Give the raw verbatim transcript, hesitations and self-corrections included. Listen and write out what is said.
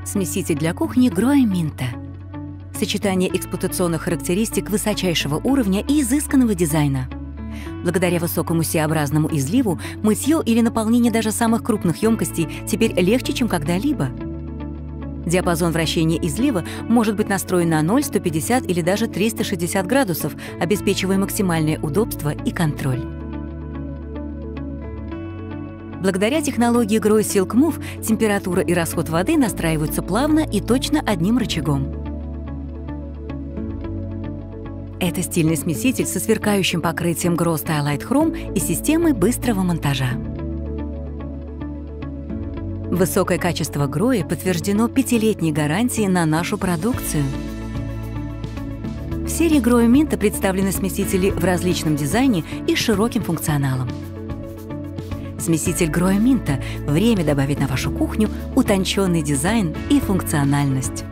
Смеситель для кухни Grohe Minta. Сочетание эксплуатационных характеристик высочайшего уровня и изысканного дизайна. Благодаря высокому сеобразному изливу мытье или наполнение даже самых крупных емкостей теперь легче, чем когда-либо. Диапазон вращения излива может быть настроен на ноль, сто пятьдесят или даже триста шестьдесят градусов, обеспечивая максимальное удобство и контроль. Благодаря технологии Grohe Silk Move температура и расход воды настраиваются плавно и точно одним рычагом. Это стильный смеситель со сверкающим покрытием Grohe Stylight Chrome и системой быстрого монтажа. Высокое качество Grohe подтверждено пятилетней гарантией на нашу продукцию. В серии Grohe Minta представлены смесители в различном дизайне и с широким функционалом. Смеситель Grohe Minta – время добавить на вашу кухню утонченный дизайн и функциональность.